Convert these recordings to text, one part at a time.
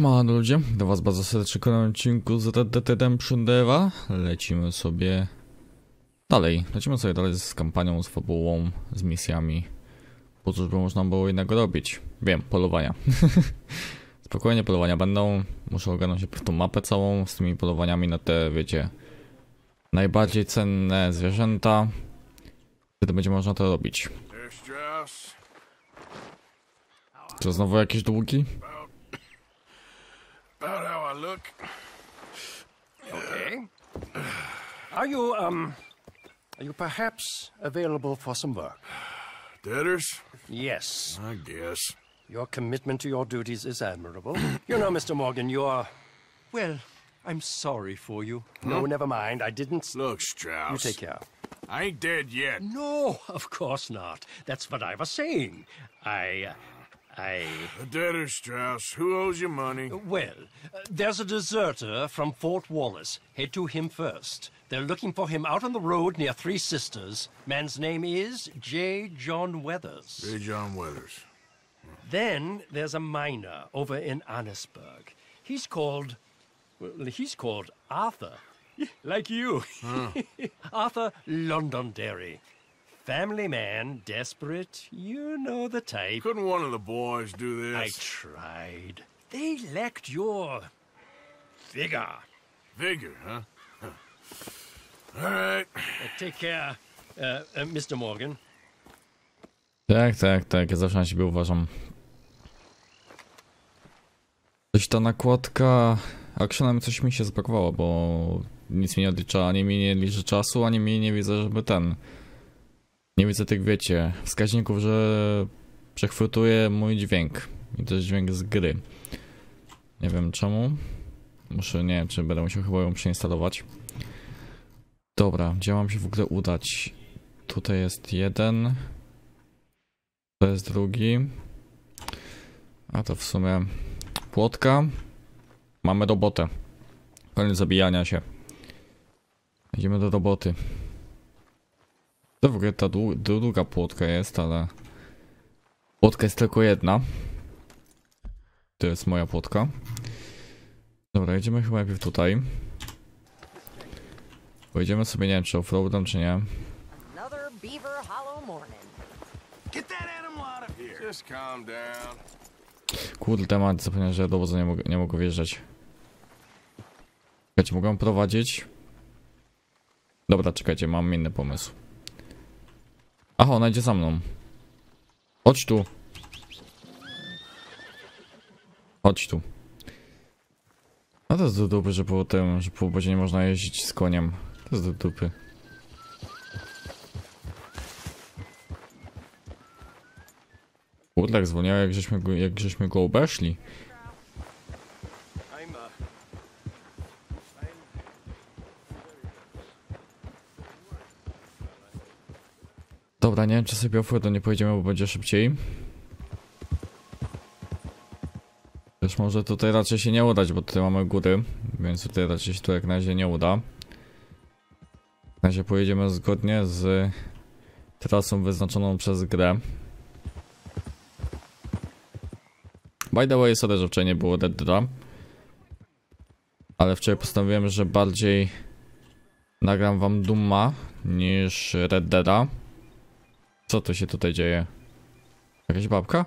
Siema ludzie, do was bardzo serdecznie w kolejnym odcinku z Red Dead Redemption 2. Lecimy sobie dalej z kampanią, z fabułą, z misjami. Po co, żeby można było innego robić? Wiem, polowania. Spokojnie, polowania będą. Muszę ogarnąć się w tą mapę całą z tymi polowaniami na te, wiecie, najbardziej cenne zwierzęta. Wtedy będzie można to robić. To znowu jakieś długi? About how I look. Okay. Are you perhaps available for some work? Debtors? Yes. I guess. Your commitment to your duties is admirable. You know, Mr. Morgan, you're... Well, I'm sorry for you. No, never mind. I didn't... Look, Strauss. You take care. I ain't dead yet. No, of course not. That's what I was saying. The debtors, Strauss. Who owes you money? Well, there's a deserter from Fort Wallace. Head to him first. They're looking for him out on the road near Three Sisters. Man's name is J. John Weathers. J. John Weathers. Then there's a miner over in Annisburg. He's called Arthur. Like you. Arthur Londonderry. Family man, desperate, you know the type. Couldn't one of the boys do this? I tried. They lacked your... vigor. Vigor, huh? All right. Take care, Mr. Morgan. Tak, ja zawsze na siebie uważam. Coś ta nakładka... Actionem coś mi się zblokowało, bo nic mi nie odlicza, ani mi nie liczy czasu, ani mi nie widzę, żeby ten... Nie widzę tych, wiecie, wskaźników, że przechwytuje mój dźwięk. I to jest dźwięk z gry. Nie wiem czemu. Nie wiem, czy będę musiał chyba ją przeinstalować. Dobra, gdzie mam się w ogóle udać? Tutaj jest jeden. To jest drugi. A to w sumie płotka. Mamy robotę. Koniec zabijania się. Idziemy do roboty. To w ogóle ta druga płotka jest, ale... Płotka jest tylko jedna. To jest moja płotka. Dobra, jedziemy chyba najpierw tutaj. Pojedziemy sobie, nie wiem, czy offroadem, czy nie. Just calm down. Kurde, temat, zapomniałem, że do wozu nie mogę wjeżdżać. Czekajcie, mogę prowadzić? Dobra, czekajcie, mam inny pomysł. Aha, ona idzie za mną. Chodź tu. Chodź tu. A to jest do dupy, że po tym, że po obozie nie można jeździć z koniem. To jest do dupy. Kurde, jak zwolniało, jak żeśmy go obeszli. Dobra, nie wiem, czy sobie offroadem nie pojedziemy, bo będzie szybciej. Też może tutaj raczej się nie udać, bo tutaj mamy góry, więc tutaj raczej się to jak na razie nie uda. Na razie pojedziemy zgodnie z trasą wyznaczoną przez grę. By the way, sorry, że wczoraj nie było Red Deada. Ale wczoraj postanowiłem, że bardziej nagram wam Dooma niż Red Deada. Co to się tutaj dzieje? Jakaś babka?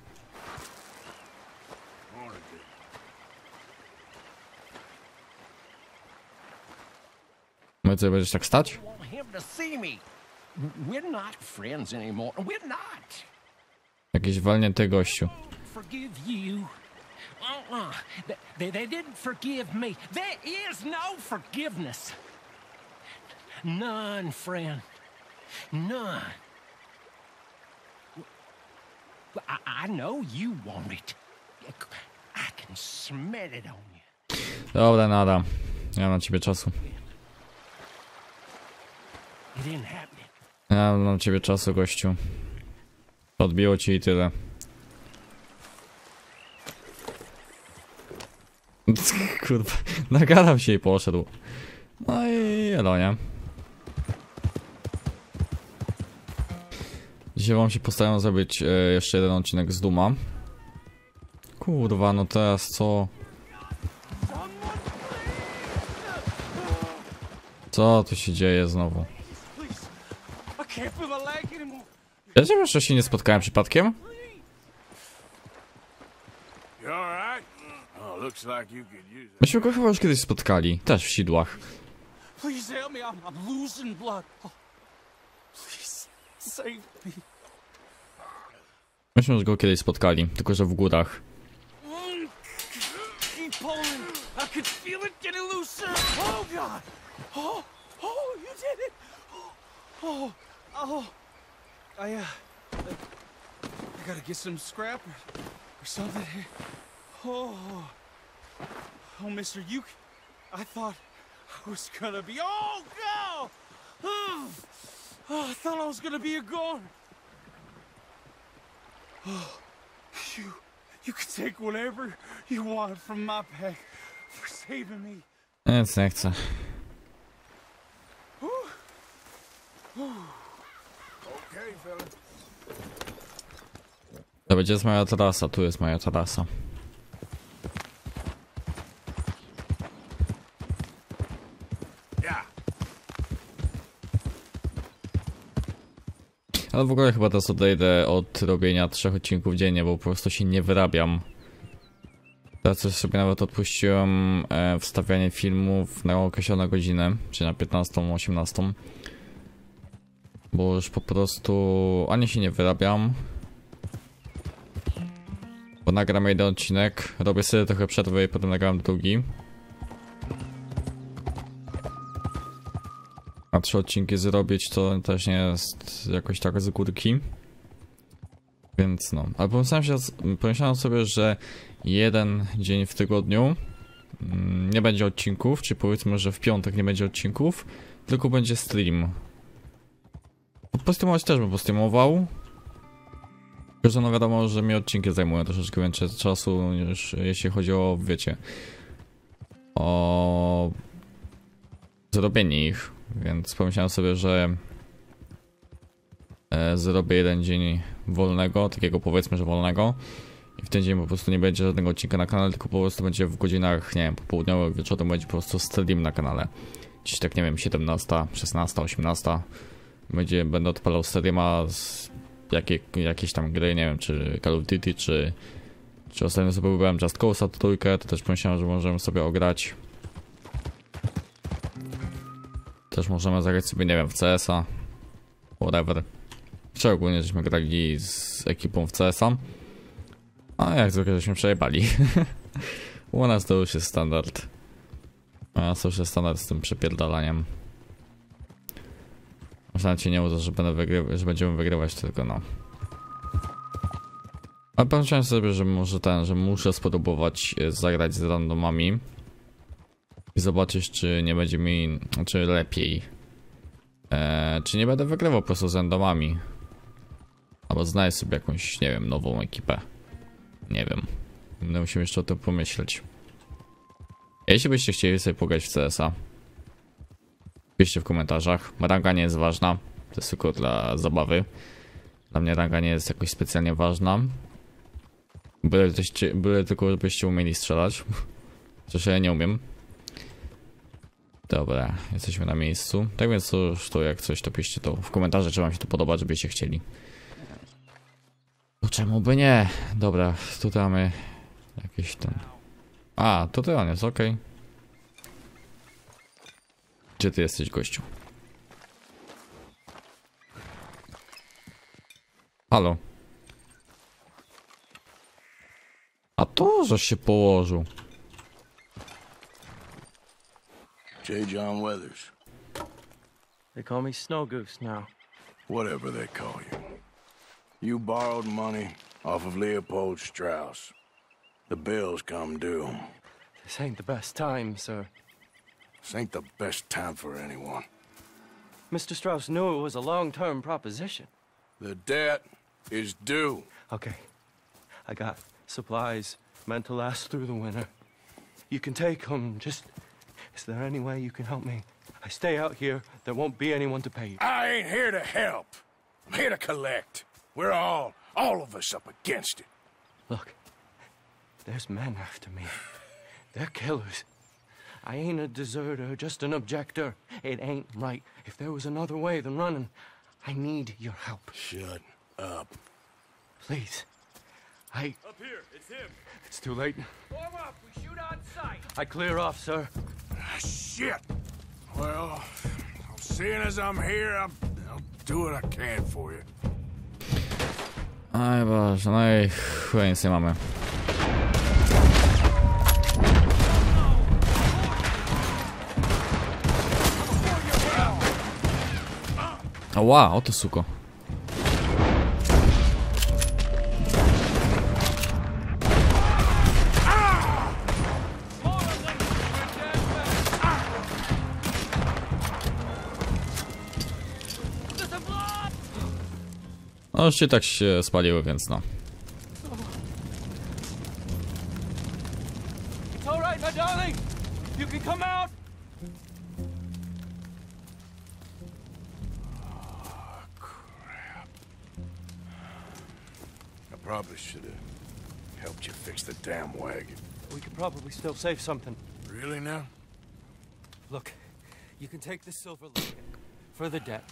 My co, będziesz tak stać? Jakiś walnięty gościu. They didn't forgive me. There is no forgiveness. None, friend. None. I know you want it. I can smell it on you. Dobra, nada. Nie mam na ciebie czasu. It didn't happen. Nie mam na ciebie czasu, gościu. Odbiło ci i tyle. Kurwa, nagadam się i poszedł. No i jelonie. Dzisiaj wam się postaram zrobić jeszcze jeden odcinek z Dooma. Kurwa, no teraz co? Co tu się dzieje znowu? Please. I can't feel my leg anymore. Ja nie wiem, że się nie spotkałem przypadkiem? You alright? Oh, looks like you could use it. Myśmy go chyba już kiedyś spotkali, też w sidłach. Please help me. I'm losing blood. Oh, please save me. Myśmy już go kiedyś spotkali, tylko że w górach. Keep pulling. I could feel it getting looser. Oh God. Oh, you did it. Oh. I gotta get some scrap or something here. Oh, Mister, I thought I was gonna be. Oh God. Oh, I thought I was gonna be a goner. Oh, you can take whatever you want from my pack for saving me. Nic nie chcę. Okay, fella. To będzie moja trasa, tu jest moja trasa. Yeah. Ale w ogóle chyba teraz odejdę od robienia 3 odcinków dziennie, bo po prostu się nie wyrabiam. Teraz też sobie nawet odpuściłem wstawianie filmów na określoną godzinę, czyli na 15-18. Bo już po prostu ani się nie wyrabiam. Bo nagram jeden odcinek, robię sobie trochę przerwy i potem nagram drugi. A 3 odcinki zrobić to też nie jest jakoś tak z górki. Więc no, ale pomyślałem sobie, że jeden dzień w tygodniu nie będzie odcinków, czy powiedzmy, że w piątek nie będzie odcinków, tylko będzie stream. Postreamować też bym postreamował. Tylko że no wiadomo, że mi odcinki zajmują troszeczkę więcej czasu niż jeśli chodzi o, wiecie, o zrobienie ich. Więc pomyślałem sobie, że zrobię jeden dzień wolnego, takiego powiedzmy, że wolnego. I w ten dzień po prostu nie będzie żadnego odcinka na kanale, tylko po prostu będzie w godzinach, nie wiem, popołudniowych, wieczorem będzie po prostu stream na kanale. Gdzieś tak, nie wiem, 17, 16, 18. Będę odpalał streama z jakieś tam gry, nie wiem, czy Call of Duty, czy ostatnio sobie wybrałem Just Cause'a trójkę, to też pomyślałem, że możemy sobie ograć. Też możemy zagrać sobie, nie wiem, w CS-a. Whatever. Czy ogólnie żeśmy grali z ekipą w CS-a. A jak zwykle żeśmy przejebali. U nas to już jest standard. U nas to już jest standard z tym przepierdalaniem. Można cię nie uda, że będziemy wygrywać, tylko no. Ale pomyślałem sobie, że może że muszę spróbować zagrać z randomami. I zobaczyć, czy nie będzie mi, czy lepiej. Czy nie będę wygrywał po prostu z randomami. Albo znajdę sobie jakąś, nie wiem, nową ekipę. Nie wiem. Musimy jeszcze o tym pomyśleć. Jeśli byście chcieli sobie pograć w CS-a, piszcie w komentarzach. Ranga nie jest ważna. To jest tylko dla zabawy. Dla mnie ranga nie jest jakoś specjalnie ważna. Byle tylko, żebyście umieli strzelać. Chociaż ja nie umiem. Dobra, jesteśmy na miejscu. Tak więc to jak coś, to piszcie to w komentarze, czy wam się to podoba, żebyście chcieli. No czemu by nie? Dobra, tutaj mamy jakiś ten... A, tutaj on jest, okej. Gdzie ty jesteś, gościu? Halo? A to, żeś się położył. J. John Weathers. They call me Snow Goose now. Whatever they call you. You borrowed money off of Leopold Strauss. The bill's come due. This ain't the best time, sir. This ain't the best time for anyone. Mr. Strauss knew it was a long-term proposition. The debt is due. Okay. I got supplies meant to last through the winter. You can take them, just... Is there any way you can help me? I stay out here, there won't be anyone to pay you. I ain't here to help. I'm here to collect. We're all of us up against it. Look, there's men after me. They're killers. I ain't a deserter, just an objector. It ain't right. If there was another way than running, I need your help. Shut up. Please. Up here, it's him. It's too late. Form up, we shoot on sight. I clear off, sir. Ah, shit. Well, seeing as I'm here, I'll do what I can for you. Aj Boże, no i chuj, nic nie mamy. Ła, oto suko. No już i tak się spaliły, więc no. It's all right, my darling. You can come out. I probably should have helped you fix the damn wagon. We could probably still save something. Really now? Look, you can take the silver look for the debt.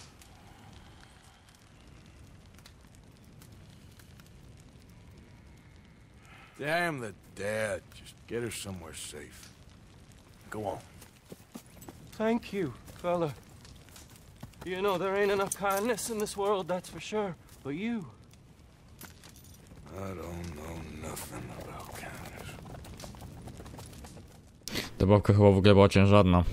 Damn the dad. Just get her somewhere safe. Go on. Thank you, fella. You know, there ain't enough kindness in this world, that's for sure. But you... I don't know nothing about kindness. Ta babka chyba w ogóle była ciężarna.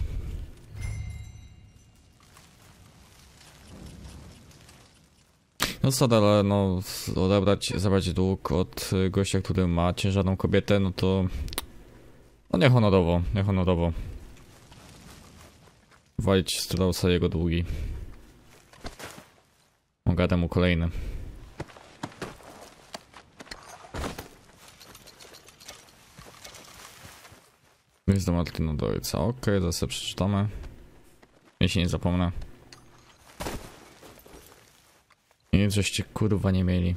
No co, ale no zabrać dług od gościa, który ma ciężarną kobietę, no to... No niehonorowo, niehonorowo. Walić Straussa jego długi. Mogę mu kolejny. Jest do Martina do ojca. Okej, zaraz sobie przeczytamy. Jeśli nie zapomnę. I nic żeście kurwa nie mieli.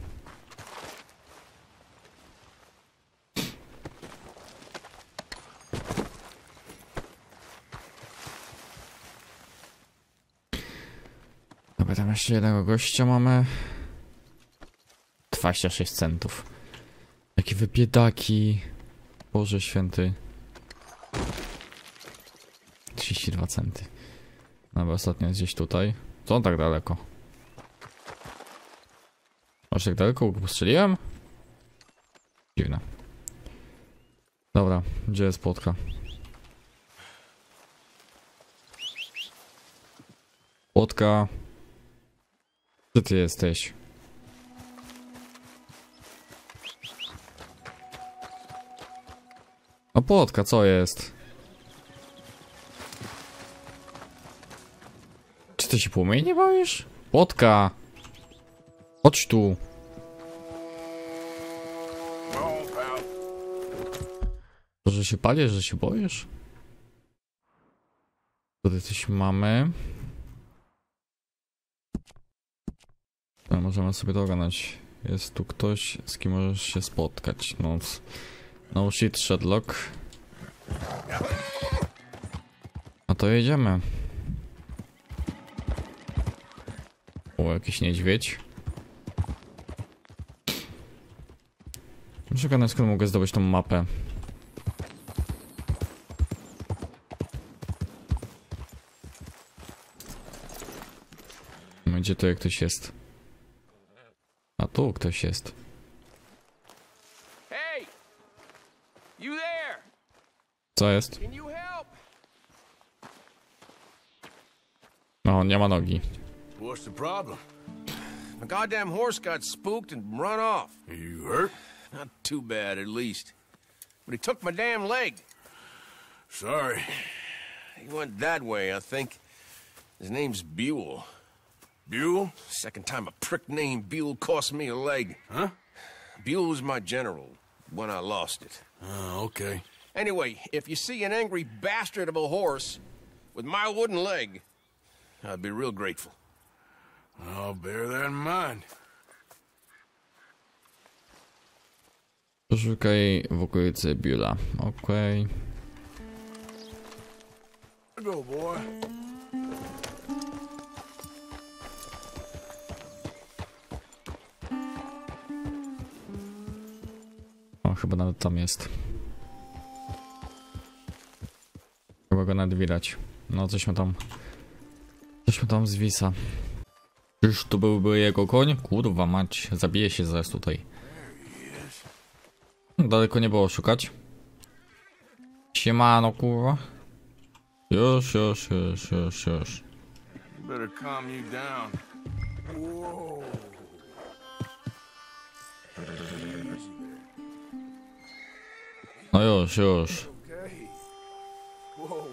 Dobra, tam jeszcze jednego gościa mamy. 26 centów. Jakie wybiedaki. Boże święty. 32 centy. Dobra, ostatnio jest gdzieś tutaj. Co on tak daleko? Aż tak daleko go postrzeliłem? Dziwne. Dobra, gdzie jest płotka? Płotka. Gdzie ty jesteś? No płotka, co jest? Czy ty się płomieni nie boisz? Płotka! Chodź tu! To, że się palisz, że się boisz? Tutaj coś mamy. No, możemy sobie dogadać. Jest tu ktoś, z kim możesz się spotkać. No, no shit, Shedlock. No to jedziemy. O, jakiś niedźwiedź. Muszę gadać, skąd mogę zdobyć tą mapę. Gdzie to jak ktoś jest? A tu ktoś jest. Hey! You there? Co jest? Can you help? No, nie ma nogi. What's the problem? My goddamn horse got spooked and run off. You hurt? Not too bad, at least. But he took my damn leg. Sorry. He went that way, I think. His name's Buell. Buell? Second time a prick named Buell cost me a leg. Huh? Buell was my general when I lost it. Oh, okay. Anyway, if you see an angry bastard of a horse with my wooden leg, I'd be real grateful. I'll bear that in mind. Poszukaj w okolicy Buella. Okej. Gotta go, boy. O, chyba nawet tam jest. Chyba go nawet widać. No, coś mu tam zwisa. Czyż to byłby jego koń? Kurwa mać, zabije się zaraz tutaj. Daleko nie było szukać. Siemano, kurwa. Już. Better calm you down. Whoa. No już. Okay. Whoa,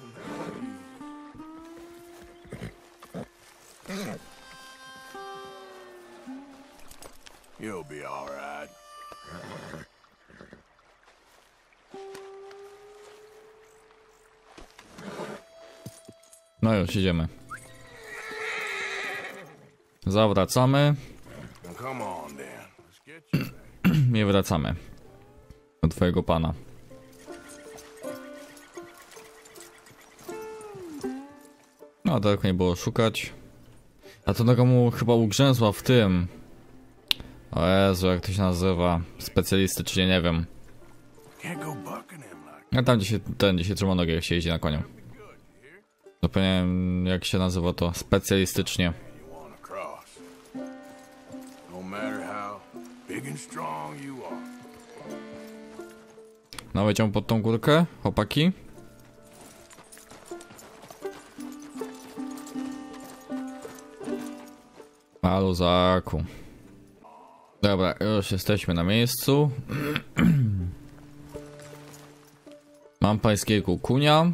now you'll be all right. No już, idziemy. Zawracamy. Now come on, Dan. Let's get you back. Nie wracamy. Do twojego pana. No, daleko nie było szukać. A to noga mu chyba ugrzęzła w tym. O Jezu, jak to się nazywa? Specjalistycznie, nie wiem. Can't go bucking him like A tam gdzie się trzyma nogę, jak się jeździ na koniu. Zapomniałem jak się nazywa to specjalistycznie. you want to cross. No matter how big and strong you are. No, wejdziemy pod tą górkę, chłopaki. A luzaku. Dobra, już jesteśmy na miejscu. Mam pańskiego kunia.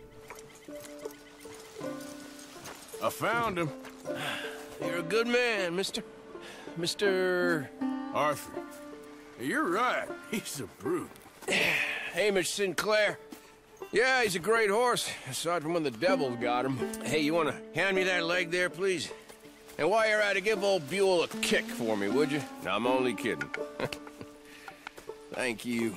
I found him. You're a good man, Mr. Arthur. You're right. He's a brute. Hamish Sinclair. Yeah, he's a great horse, aside from when the devils got him. Hey, you want to hand me that leg there, please? And while you're at it, give old Buell a kick for me, would you? No, I'm only kidding. Thank you.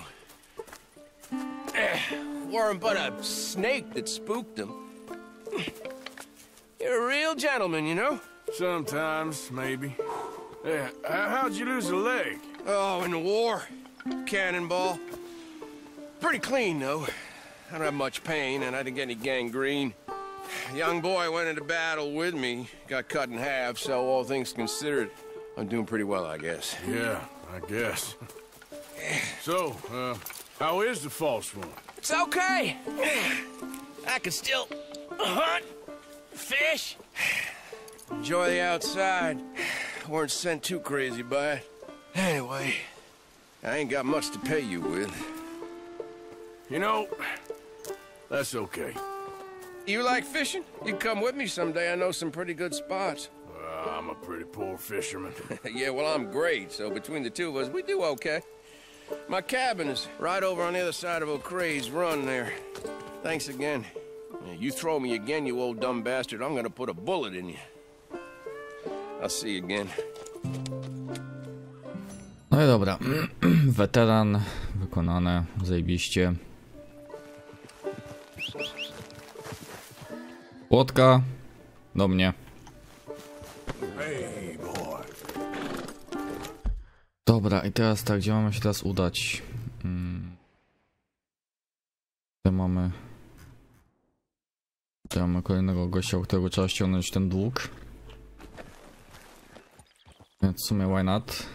Weren't but a snake that spooked him. You're a real gentleman, you know? Sometimes, maybe. Yeah, how'd you lose a leg? Oh, in the war. Cannonball. Pretty clean, though. I don't have much pain, and I didn't get any gangrene. A young boy went into battle with me, got cut in half, so all things considered, I'm doing pretty well, I guess. Yeah, I guess. So, how is the false one? It's okay. I can still hunt, fish, enjoy the outside. Weren't sent too crazy by it. Anyway, I ain't got much to pay you with. You know, that's okay. You like fishing? You can come with me someday. I know some pretty good spots. I'm a pretty poor fisherman. Yeah, well, I'm great, so between the two of us, we do okay. My cabin is right over on the other side of O'Crae's Run there. Thanks again. You throw me again, you old dumb bastard, I'm gonna put a bullet in you. I'll see you again. No i dobra. Weteran wykonane, zajebiście. Płotka do mnie. Hey, boy. Dobra, i teraz tak, gdzie mamy się teraz udać? Tutaj mamy kolejnego gościa, u którego trzeba ściągnąć ten dług. Więc w sumie why not?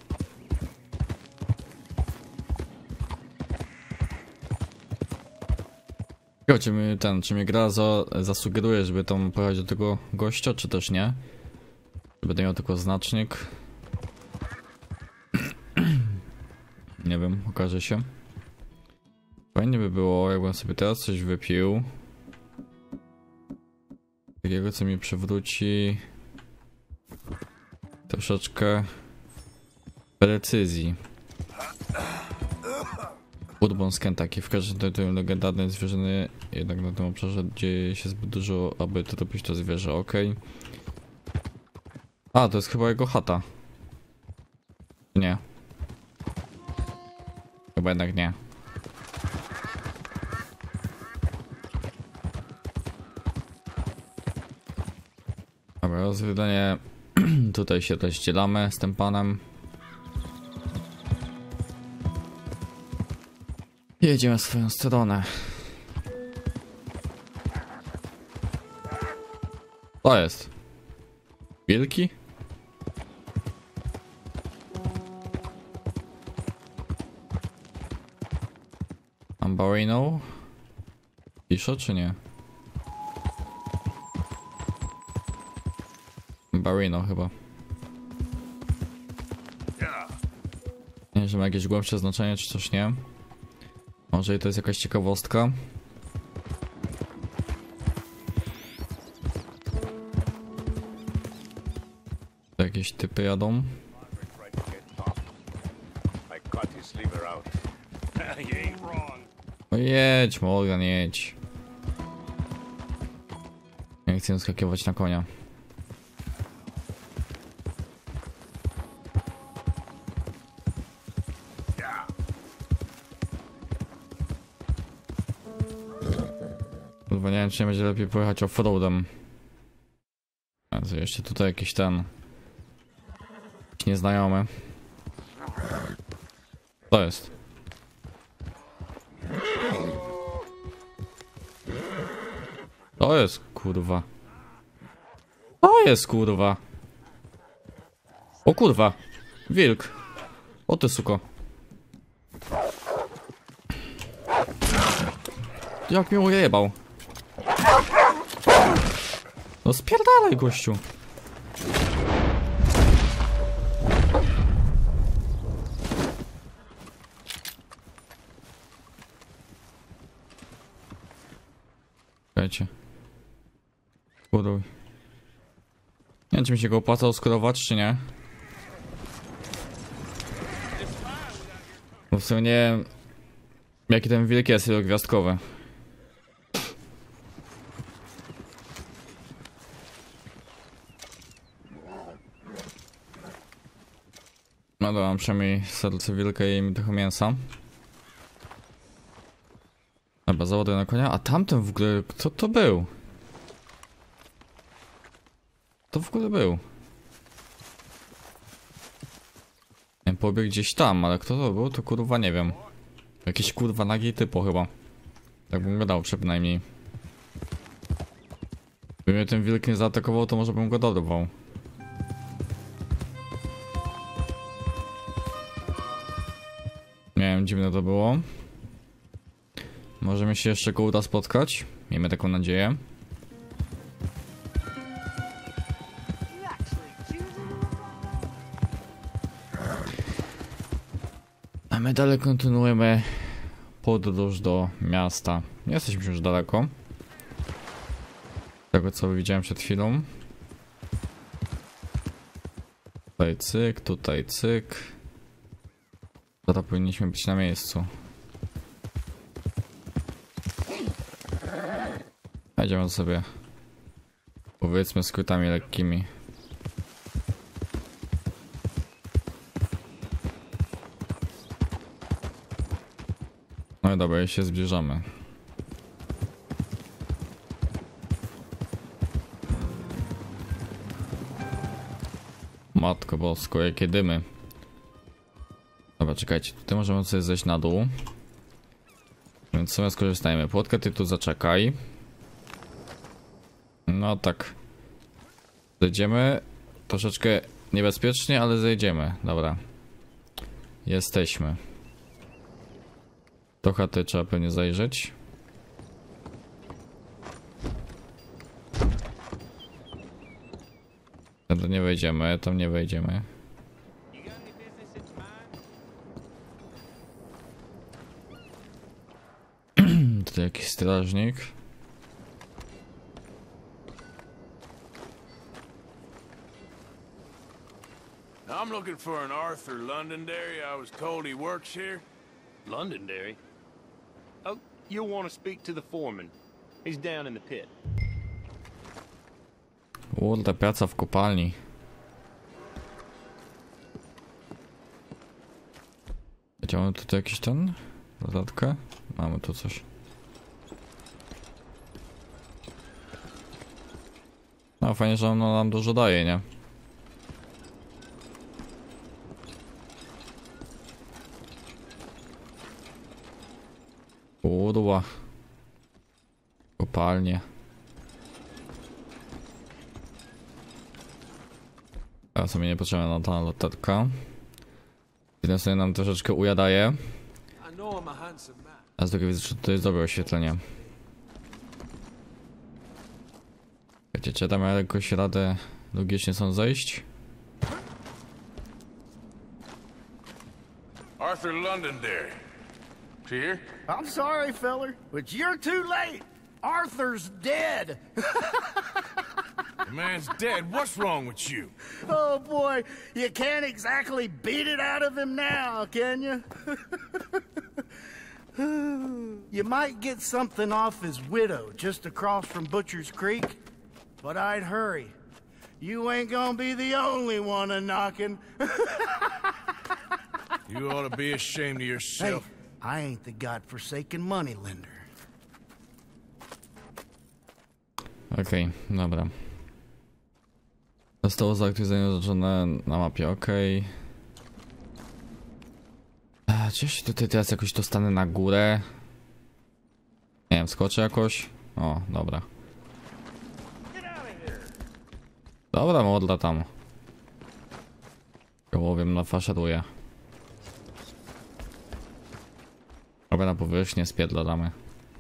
Czy mi gra zasugeruje, żeby tam pojechać do tego gościa, czy też nie? Czy będę miał tylko znacznik? Nie wiem, okaże się. Fajnie by było, jakbym sobie teraz coś wypił. Takiego, co mi przywróci troszeczkę precyzji. Bourbon z Kentucky. W każdym tym legendarnej zwierzyny, jednak na tym obszarze dzieje się zbyt dużo, aby to robić to zwierzę, ok. A, to jest chyba jego chata. Nie. Chyba jednak nie. Dobra, rozwiązanie. Tutaj się rozdzielamy z tym panem. Jedziemy w swoją stronę. To jest. Wilki? Ambarino? Pisze czy nie? Ambarino chyba. Nie wiem, że ma jakieś głębsze znaczenie czy coś, nie? Może i to jest jakaś ciekawostka. Jakieś typy jadą. O jedź, Morgan, jedź. Nie chcę skakiwać na konia. Kurwa, nie wiem, czy nie będzie lepiej pojechać off-roadem. A co jeszcze tutaj jakiś ten... Jakiś nieznajomy. To jest. To jest kurwa. To jest kurwa. O kurwa. Wilk. O ty suko. Jak mnie ujebał. No spierdalaj, gościu. Czekajcie. Buduj. Nie wiem, czy mi się go opłacało skorować, czy nie. Bo w sumie nie wiem, jaki ten wilk jest wielogwiazdkowy. No dobra, mam przynajmniej serce wilka i trochę mięsa. Dobra, załaduję na konia. A tamten w ogóle, kto to był? To w ogóle był. Nie, pobiegł gdzieś tam, ale kto to był, to kurwa nie wiem. Jakiś kurwa nagi typo chyba. Tak bym go dał przynajmniej. Gdyby mnie ten wilk nie zaatakował, to może bym go dorwał. Nie wiem, dziwne to było. Możemy się jeszcze go uda spotkać. Miejmy taką nadzieję. A my dalej kontynuujemy podróż do miasta. Nie jesteśmy już daleko. Tego co widziałem przed chwilą. Tutaj cyk, tutaj cyk. Teraz powinniśmy być na miejscu. Idziemy sobie, powiedzmy, skrótami lekkimi. No i dobra, już się zbliżamy. Matko bosko, jakie dymy. Dobra, czekajcie, tutaj możemy sobie zejść na dół. Więc sobie skorzystajmy. Płotka, ty tu zaczekaj. No tak. Zejdziemy. Troszeczkę niebezpiecznie, ale zejdziemy. Dobra. Jesteśmy. Do chaty trzeba pewnie zajrzeć. Tam nie wejdziemy, tam nie wejdziemy. Tutaj jakiś strażnik. I'm looking for an Arthur Londonderry. I was told he works here. Londonderry? Oh, you'll want to speak to the foreman. He's down in the pit. Kurde, praca w kopalni. Mamy tutaj jakiś ten? Dodatkę? Mamy tu coś. No fajnie, że ono nam dużo daje, nie? Kurwa. Kopalnie. A sobie nie potrzebna na ta lotetka. Jeden sobie nam troszeczkę ujadaje. A z drugiej widzę, że to jest dobre oświetlenie. Wiecie, czy tam jakoś radę logicznie są zejść? Arthur Londonderry. Is he here? I'm sorry, feller, but you're too late. Arthur's dead. The man's dead. What's wrong with you? Oh boy, you can't exactly beat it out of him now, can you? You might get something off his widow just across from Butcher's Creek, but I'd hurry. You ain't gonna be the only one a-knocking. You ought to be ashamed of Hey, yourself. I ain't the godforsaken moneylender. Okej, dobra. Zostało zaaktywizowane oznaczone na mapie, okej. Czy ja się tutaj teraz jakoś dostanę na górę? Nie wiem, skoczę jakoś? O, dobra. Dobra, modla tam. Kołowiem nafaszeruję. Robię na powierzchnię, spierdolamy.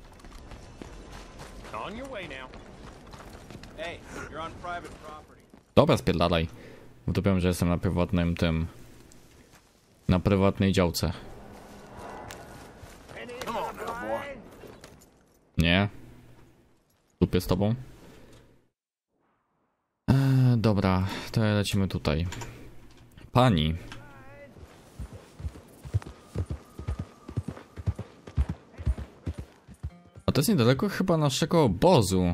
On your way now. Hey, you're on private property. Dobra, spierdalaj. Utopiam, że jestem na prywatnym tym... Na prywatnej działce. Come on now, boy. Nie. Lubię z tobą. Dobra, to lecimy tutaj. Pani. A to jest niedaleko chyba naszego obozu.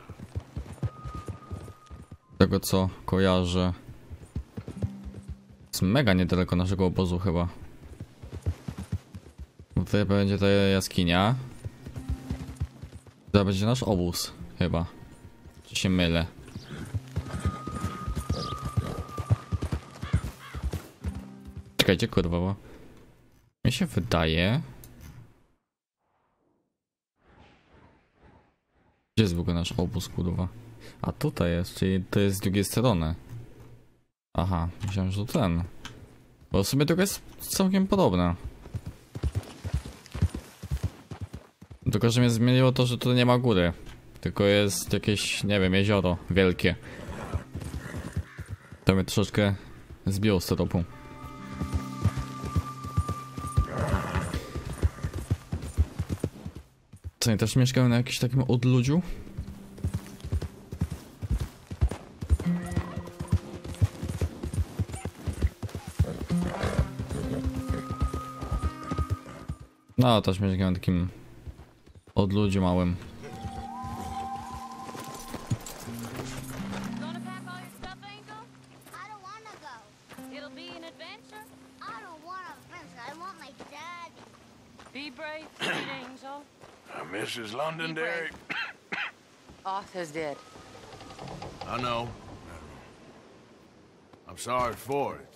Tego co kojarzę. Jest mega niedaleko naszego obozu chyba. Bo tutaj będzie ta jaskinia. To będzie nasz obóz chyba. Czy się mylę? Czekajcie, kurwa, bo... Mi się wydaje... Gdzie jest w ogóle nasz obóz, kurwa? A tutaj jest, czyli to jest z drugiej strony. Aha, myślałem, że to ten. Bo w sumie droga jest całkiem podobna. Tylko, że mnie zmieniło to, że tu nie ma góry. Tylko jest jakieś, nie wiem, jezioro wielkie. To mnie troszeczkę zbiło z topu. Co, oni też mieszkają na jakimś takim odludziu? No, też mieszkają na takim odludziu małym. Gonna pack all your stuff, Angel? I don't wanna go. It'll be an adventure? I don't want an adventure. I want my daddy. Be brave, sweet Angel. Mrs. Londonderry. Arthur's dead. I know. I'm sorry for it.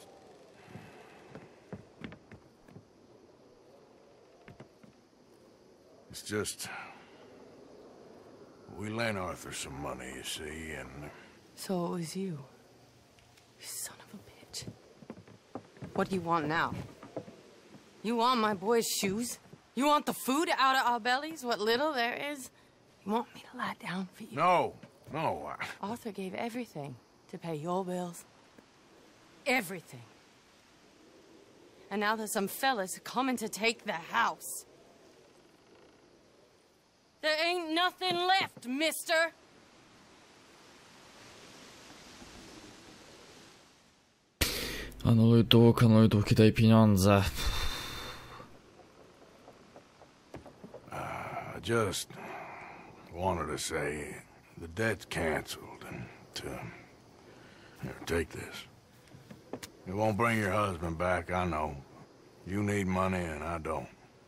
It's just... We lent Arthur some money, you see, and... So it was you. You son of a bitch. What do you want now? You want my boy's shoes? You want the food out of our bellies, what little there is? You want me to lie down for you? No, no, Arthur gave everything to pay your bills. Everything. And now there's some fellas coming to take the house. There ain't nothing left, mister! Anuluj dług, daj pieniądze. I just wanted to say the debt's canceled and to... Here, take this. It won't bring your husband back, I know. You need money and I don't.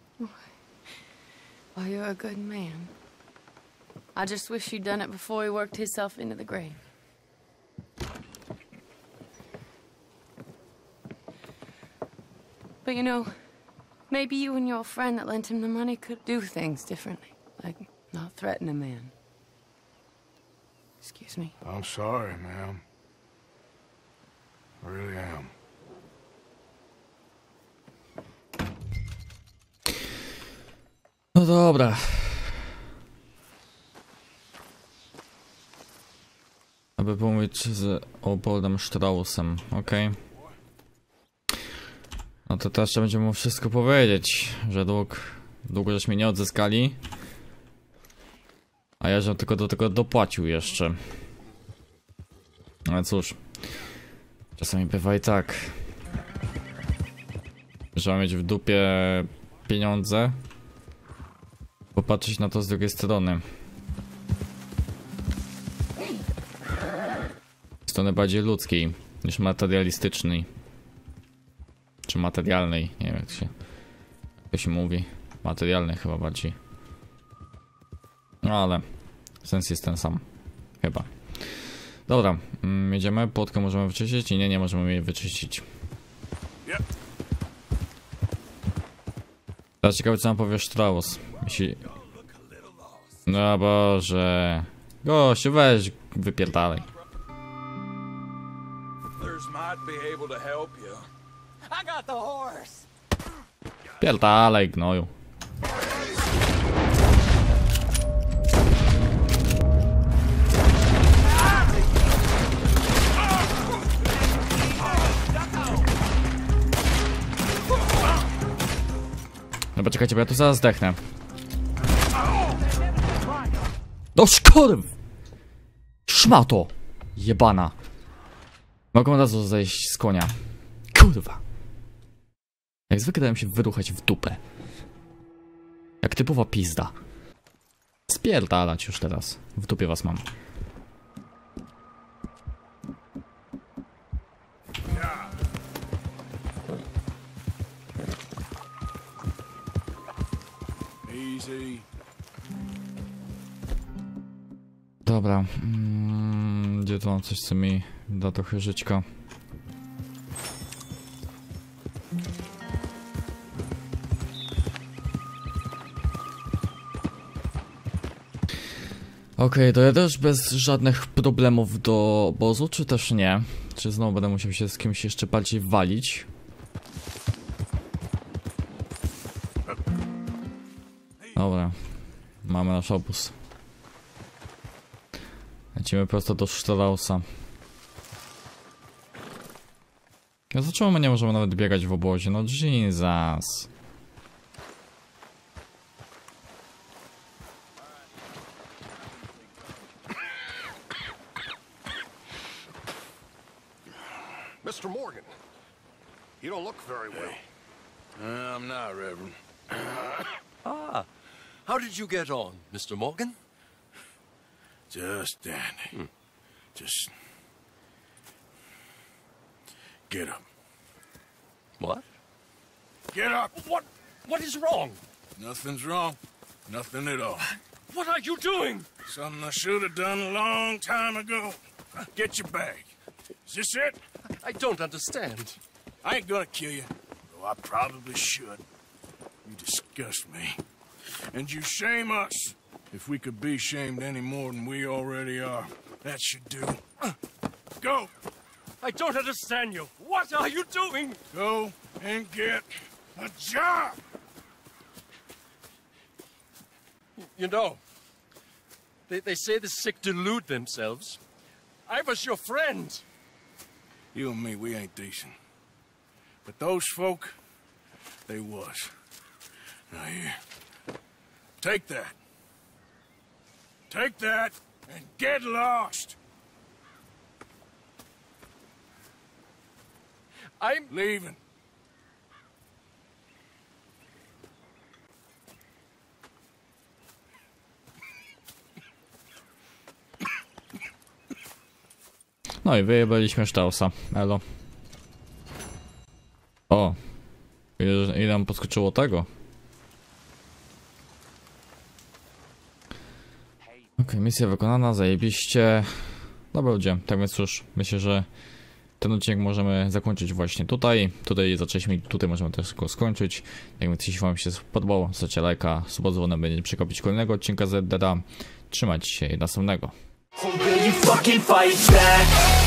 Well, you're a good man. I just wish you'd done it before he worked himself into the grave. But you know, maybe you and your friend that lent him the money could do things differently. Like, not threaten a man. Excuse me. I'm sorry, ma'am. I really am. No dobra. Aby pomówić z Oboldem Straussem, okej. No to teraz trzeba będziemy mu wszystko powiedzieć, że długo żeśmy nie odzyskali. A ja żebym tylko do tego dopłacił jeszcze. Ale cóż, czasami bywa i tak, że mam mieć w dupie pieniądze, popatrzeć na to z drugiej strony. Strony bardziej ludzkiej niż materialistycznej. Czy materialnej, nie wiem jak to się mówi. Materialnej chyba bardziej. No ale sens jest ten sam. Chyba. Dobra, jedziemy. Płotkę możemy wyczyścić i nie możemy jej wyczyścić. Teraz ciekawe co nam powie Strauss. Jeśli... No Boże. Gościu, weź wypierdalaj. Pierdalaj, gnoju. No poczekajcie, bo ja tu zaraz zdechnę. No szkoda! Szmato! Jebana. Mogę od razu zejść z konia. Kurwa. Jak zwykle dałem się wyruchać w dupę. Jak typowa pizda. Spierdalać już teraz. W dupie was mam. Dobra. Gdzie tu mam coś, co mi da trochę żyćka? Okej, dojedziesz bez żadnych problemów do obozu, czy też nie? Czy znowu będę musiał się z kimś jeszcze bardziej walić? Dobra, mamy nasz obóz. Lecimy prosto do Straussa. Ja zacząłem, nie możemy nawet biegać w obozie, no Jesus. Mr. Morgan, you don't look very well. I'm not, Reverend. How did you get on, Mr. Morgan? Just dandy. Just... get up. What? Get up! What is wrong? Nothing's wrong. Nothing at all. What are you doing? Something I should have done a long time ago. Get your bag. Is this it? I don't understand. I ain't gonna kill you, though I probably should. You disgust me. And you shame us. If we could be shamed any more than we already are, that should do. Go! I don't understand you. What are you doing? Go and get a job! You know, they say the sick delude themselves. I was your friend. You and me, we ain't decent. But those folk, they was. Now here, take that. Take that and get lost! I'm leaving. No i wyjebaliśmy Straussa. Elo. O. Ile nam podskoczyło tego? Okej, misja wykonana, zajebiście. Dobra ludzie, tak więc cóż, myślę, że ten odcinek możemy zakończyć właśnie tutaj. Tutaj zaczęliśmy, tutaj możemy też go skończyć. Jak jeśli wam się podobało, zostawcie lajka, suba z dzwonem, będzie przekopić kolejnego odcinka z Red Deada. Trzymajcie się i następnego. Will you fucking fight back?